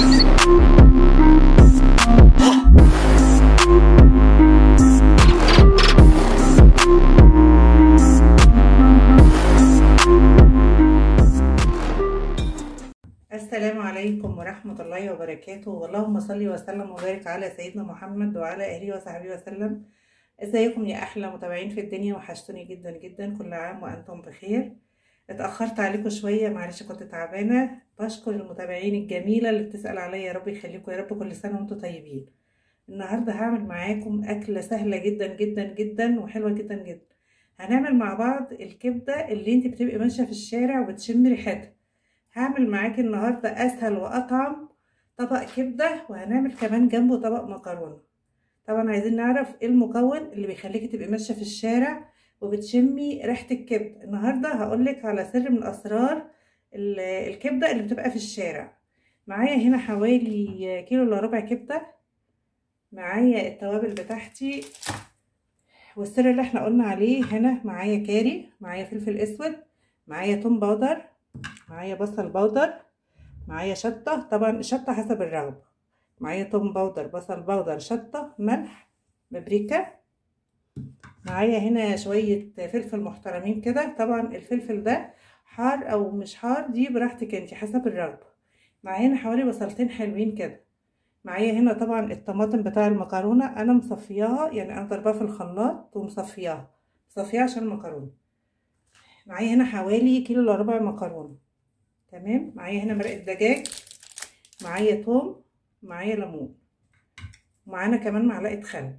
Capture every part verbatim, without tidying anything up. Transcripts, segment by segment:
السلام عليكم ورحمة الله وبركاته، اللهم صل وسلم وبارك على سيدنا محمد وعلى آله وصحبه وسلم. ازيكم يا أحلى متابعين في الدنيا؟ وحشتوني جدا جدا، كل عام وأنتم بخير. اتأخرت عليكم شوية، معلش كنت تعبانة. بشكر المتابعين الجميلة اللي بتسأل عليا، يا رب يخليكم يا رب، كل سنة وانتم طيبين. النهاردة هعمل معاكم أكلة سهلة جدا جدا جدا وحلوة جدا جدا. هنعمل مع بعض الكبدة اللي انت بتبقي ماشية في الشارع وبتشم ريحتها. هعمل معاكي النهاردة أسهل وأطعم طبق كبدة، وهنعمل كمان جنبه طبق مكرونة. طبعا عايزين نعرف ايه المكون اللي بيخليكي تبقي ماشية في الشارع وبتشمي ريحة الكبدة. النهاردة هقولك على سر من أسرار الكبدة اللي بتبقى في الشارع. معايا هنا حوالي كيلو الا ربع كبدة، معايا التوابل بتاعتي، والسر اللي احنا قلنا عليه هنا معايا كاري، معايا فلفل اسود، معايا توم باودر، معايا بصل باودر، معايا شطة، طبعا الشطة حسب الرغبة، معايا توم باودر، بصل باودر، شطة، ملح، بابريكا، معايا هنا شوية فلفل محترمين كده. طبعا الفلفل ده حار او مش حار دي براحتك انتي حسب الرغبة. معايا هنا حوالي بصلتين حلوين كده. معايا هنا طبعا الطماطم بتاع المكرونة انا مصفياها، يعني انا ضربها في الخلاط ومصفياها، مصفياها عشان المكرونة. معايا هنا حوالي كيلو الا ربع مكرونة، تمام. معايا هنا مرقة دجاج، معايا توم، معايا ليمون، ومعانا كمان معلقة خل.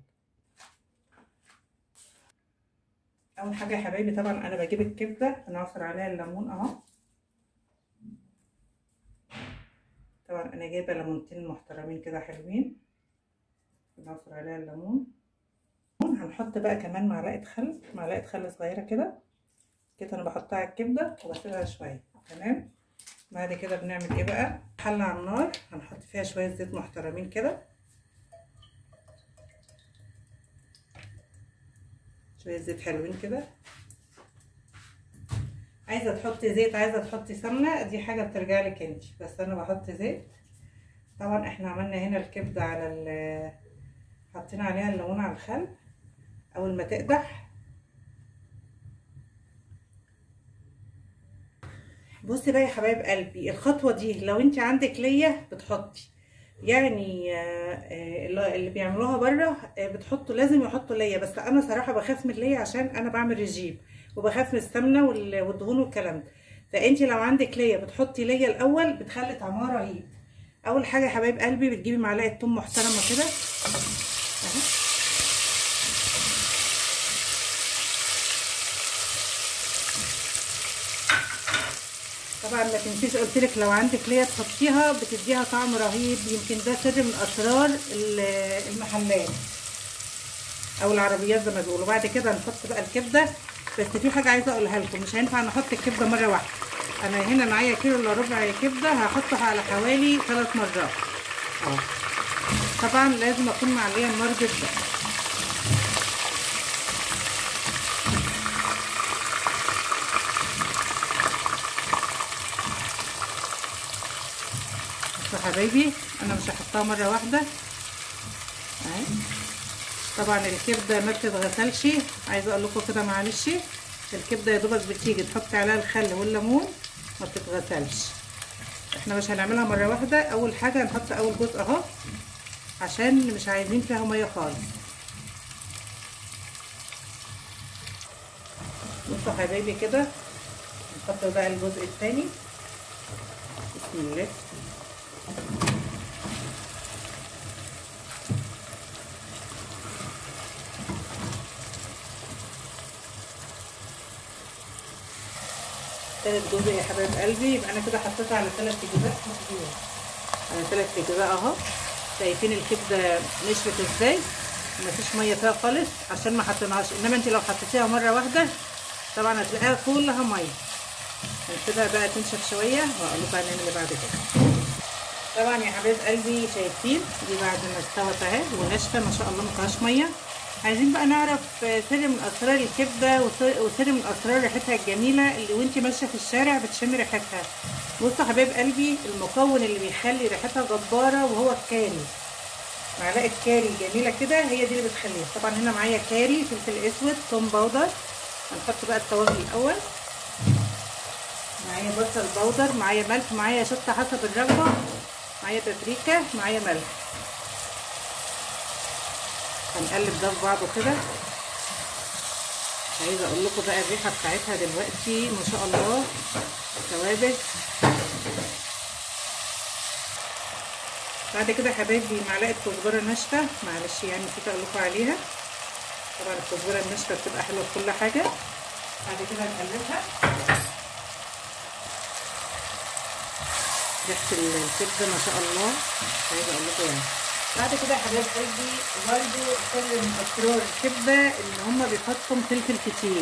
اول حاجة يا حبايبي طبعا انا بجيب الكبدة انا اعصر عليها الليمون اهو. طبعا انا جايبة ليمونتين محترمين كده حلوين، نعصر عليها الليمون. هنحط بقى كمان معلقة خل، معلقة خل صغيرة كده كده، انا بحطها على الكبدة وبسيبها شوية، تمام. بعد كده بنعمل ايه بقى؟ حلة على النار هنحط فيها شوية زيت محترمين كده، شوية زيت حلوين كده. عايزة تحطي زيت، عايزة تحطي سمنة، دي حاجة بترجع لك انت، بس انا بحط زيت. طبعا احنا عملنا هنا الكبدة على ال حطينا عليها الليمون على الخل. اول ما تقدح بصي بقى يا حبايب قلبي، الخطوه دي لو انت عندك ليا بتحطي، يعني اللي بيعملوها بره بتحطوا لازم يحطوا ليا، بس انا صراحه بخاف من ليا عشان انا بعمل رجيم وبخاف من السمنه والدهون والكلام ده. فانت لو عندك ليا بتحطي ليا الاول، بتخلي طعمها رهيب. اول حاجه يا حبايب قلبي بتجيبي معلقه توم محترمه كده اهي، طبعا ما تنسيش قلت لك لو عندك ليا تحطيها، بتديها طعم رهيب. يمكن ده سر من اسرار المحلات او العربيات زي ما بيقولوا. بعد كده نحط بقى الكبده، بس في حاجه عايزه اقولها لكم، مش هينفع نحط الكبده مره واحده. انا هنا معايا كيلو الا ربع كبده، هحطها على حوالي ثلاث مرات اه. طبعا لازم اكون معليه النار جدا. بصوا حبايبي انا مش هحطها مره واحده اهي. طبعا الكبده ما بتتغسلش، عايزه اقول لكم كده معلش، الكبده يا دوبك بتيجي تحطي عليها الخل والليمون، ما بتتغسلش. احنا مش هنعملها مره واحده. اول حاجه هنحط اول جزء اهو عشان مش عايزين فيها ميه خالص. بصوا حبايبي كده نحط بقى الجزء الثاني، بسم الله. ثالث جزء يا حبايب قلبي، يبقى انا كده حطيتها على ثلاث اجزاء، على ثلاث اجزاء اهو. شايفين الكبده نشفت ازاي؟ مفيش ميه فيها خالص عشان ما حطيناهاش، انما انت لو حطيتيها مره واحده طبعا هتلاقيها كلها ميه. هنسيبها بقى تنشف شويه واقول لكم هنعمل ايه بعد كده. طبعا يا حبايب قلبي شايفين دي بعد ما استوت اهي وناشفه ما شاء الله، ما فيهاش ميه. عايزين بقى نعرف سر من اسرار الكبده وسر من اسرار ريحتها الجميله اللي وانتي ماشيه في الشارع بتشمي ريحتها. بصوا حبايب قلبي، المكون اللي بيخلي ريحتها جباره وهو الكاري. معلقه كاري جميله كده هي دي اللي بتخليها. طبعا هنا معايا كاري، فلفل اسود، توم باودر. هنحط بقى التوابل الاول. معايا بصل باودر، معايا ملح، معايا شطه حسب الرغبه، معايا بابريكا، معايا ملح. هنقلب ده في بعضه كده. عايزه اقول لكم بقى الريحه بتاعتها دلوقتي ما شاء الله. توابل. بعد كده يا حبايبي معلقه كزبره ناشفه، معلش يعني نسيت اقول لكم عليها. طبعا الكزبره الناشفه بتبقى حلوه في كل حاجه. بعد كده نقلبها. ريحه الكبده ما شاء الله عايزه اقول لكم يعني. بعد كده يا حبايب قلبي برده سر من اسرار الكبده ان هما بيحطوا فلفل كتير.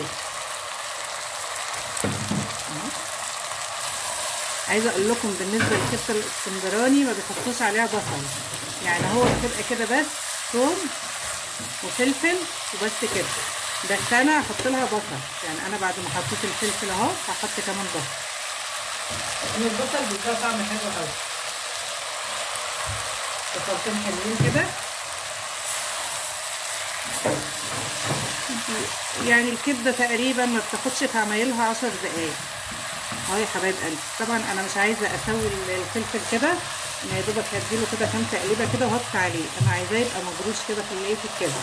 عايزه اقول لكم بالنسبه للكبده الاسكندراني ما بيحطوش عليها بصل، يعني هو بتبقى كده بس ثوم وفلفل وبس كده. بس انا هحط لها بصل، يعني انا بعد ما حطيت الفلفل اهو هحط كمان بصل، لان البصل بيديها طعم حلو قوي. بصلتين حلوين كده. يعني الكبده تقريبا ما بتاخدش في عمايلها عشر دقايق اهو يا حبايب قلبي. طبعا انا مش عايزه اسوي الفلفل كده، انا يا دوبك هديله كده كام تقليبه كده وهطفي عليه. انا عايزاه يبقى مجروش كده في الايه في الكبده.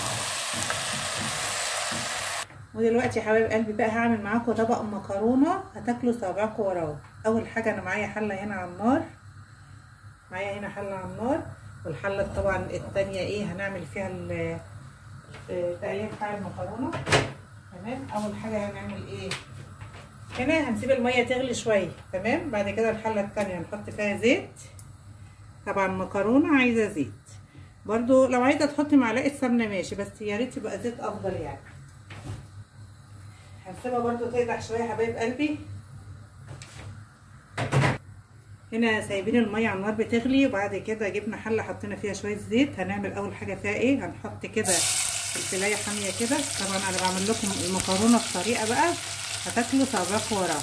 ودلوقتي يا حبايب قلبي بقى هعمل معاكم طبق مكرونه هتاكلوا صوابعكم وراه. اول حاجه انا معايا حله هنا على النار، معايا هنا حله على النار، والحله طبعا الثانيه ايه هنعمل فيها التقليب بتاع المكرونه. تمام. اول حاجه هنعمل ايه هنا، هنسيب الميه تغلي شويه. تمام. بعد كده الحله الثانيه هنحط فيها زيت. طبعا مكرونه عايزه زيت برضو، لو عايزه تحطي معلقه سمنه ماشي، بس يا ريت يبقى زيت افضل يعني. هنسيبها برضو تقدح شويه يا حبايب قلبي. هنا سايبين الميه على النار بتغلي، وبعد كده جبنا حله حطينا فيها شويه زيت. هنعمل اول حاجه فيها ايه، هنحط كده الفلايه حاميه كده. طبعا انا بعمل لكم المكرونه بطريقه بقى هتاكلوا صوابعكم وراها.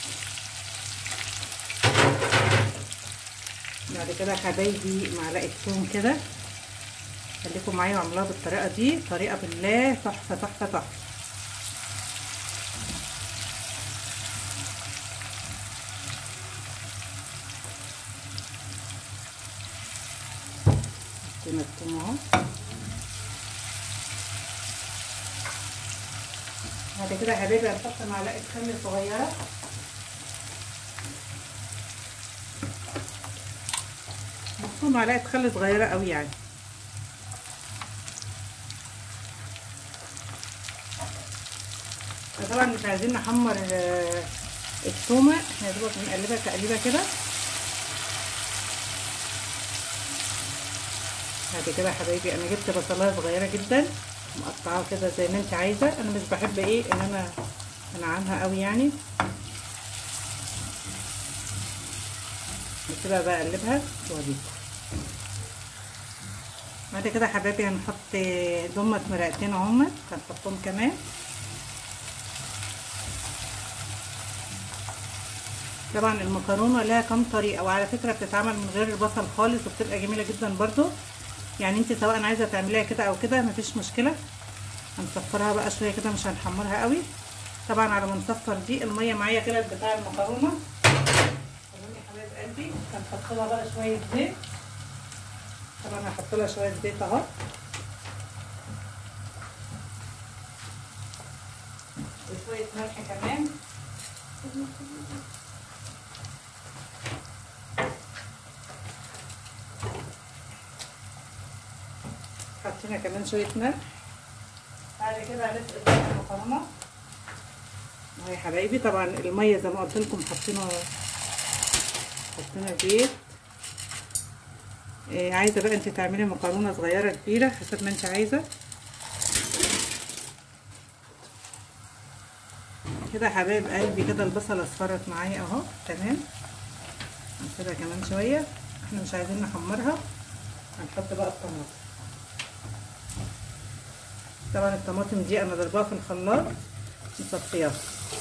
بعد كده يا حبايبي معلقه ثوم كده. خليكم معايا واعملوها بالطريقه دي، طريقه بالله تحفه تحفه تحفه. حطينا الثوم اهو. بعد كده يا حبايبي هنحط معلقه خل صغيره. بصوا معلقه خل صغيره قوي يعني. طبعا مش عايزين نحمر التومه، احنا يا دوبك بنقلبها تقليبه كده. بعد كده يا حبايبي انا جبت بصلايه صغيره جدا مقطعاها كده زي ما انت عايزه. انا مش بحب ايه ان انا انعمها قوي يعني. بسيبها بقى اقلبها واوريكم. بعد كده يا حبايبي هنحط دمت مرقتين اهم، هنحطهم كمان. طبعا المكرونه لها كام طريقه، وعلى فكره بتتعمل من غير البصل خالص وبتبقى جميله جدا برضو. يعني انت سواء عايزه تعمليها كده او كده مفيش مشكله. هنصفرها بقى شويه كده، مش هنحمرها قوي. طبعا على ما نصفر دي الميه معايا غلت بتاع المكرونه. تمام يا حبايب قلبي. هنحط لها بقى شويه زيت. طبعا هحط لها شويه زيت اهو، وشويه ملح كمان. حطينا كمان شويه ملح. بعد كده هنسقط المكرونه اهو يا حبايبي. طبعا الميه زي ما قلت لكم حطينا حطينا زيت. إيه عايزه بقى انت تعملي مكرونه صغيره كبيره حسب ما انت عايزه. كده يا حبايب قلبي كده البصله اصفرت معايا اهو. تمام. هنسيبها كمان شويه، احنا مش عايزين نحمرها. هنحط بقى الطماطم. طبعا الطماطم دي انا ضرباها في الخلاط مصفياها.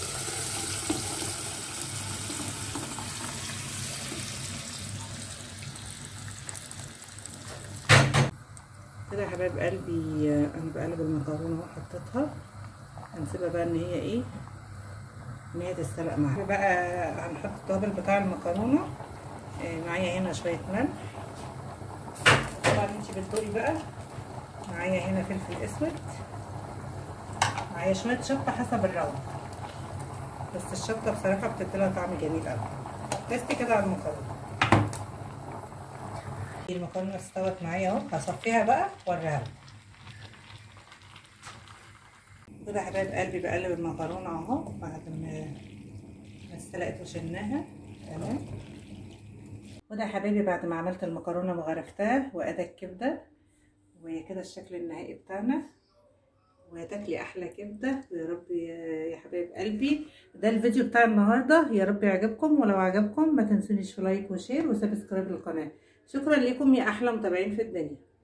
كده يا حبايب قلبي انا بقلب المكرونه وحطيتها، هنسيبها بقى ان هي ايه، ان هي تتسلق معاها. بقى هنحط التوابل بتاع المكرونه. معايا هنا شويه ملح، طبعا انتي بتدوقي بقى. معايا هنا فلفل اسود، معايا شويه شطه حسب الرغبه، بس الشطه بصراحه بتديلها طعم جميل قوي. تستي كده على المكرونه. المكرونه استوت معايا اهو، هصفيها بقى واوريها لكم. كده يا حبايب قلبي بقلب المكرونه اهو بعد ما استلقت وشلناها. تمام. وده يا حبايبي بعد ما عملت المكرونه وغرفتها وادى الكبده، وكده الشكل النهائي بتاعنا، وهتاكلي احلى كبده. ويا رب يا حبايب قلبي ده الفيديو بتاع النهارده، يا رب يعجبكم، ولو عجبكم ما تنسونيش في لايك وشير وسبسكرايب للقناه. شكرا لكم يا احلى متابعين في الدنيا.